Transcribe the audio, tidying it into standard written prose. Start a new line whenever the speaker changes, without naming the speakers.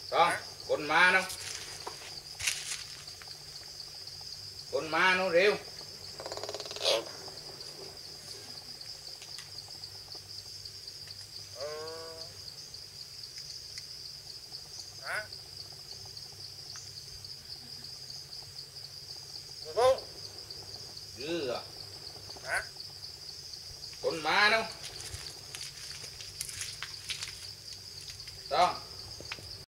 Con, con ma nó. Con ma nó rêu.
Hả? Không?
Dư à.
Hả?
Con ma nó. Con.